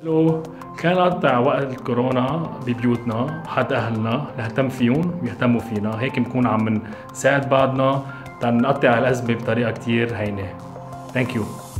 لو كان نقطع وقت الكورونا ببيوتنا حد اهلنا نهتم فيهم ويهتموا فينا، هيك بنكون عم نساعد بعضنا تنقطع الازمه بطريقه كتير هينه. ثانك يو.